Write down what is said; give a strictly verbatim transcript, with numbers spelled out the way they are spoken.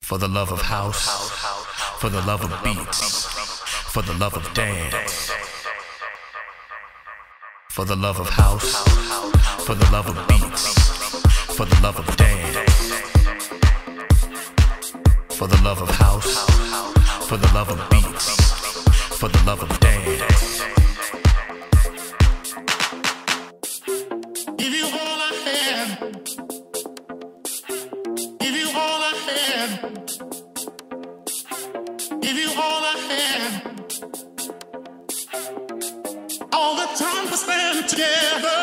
For the love of house, for the love of beats, for the love of dance. For the love of house, for the love of beats, for the love of dance. For the love of house, for the love of beats, for the love of dance. Give you all I have. Give you all I have. Give you all I have. All the time we spend together.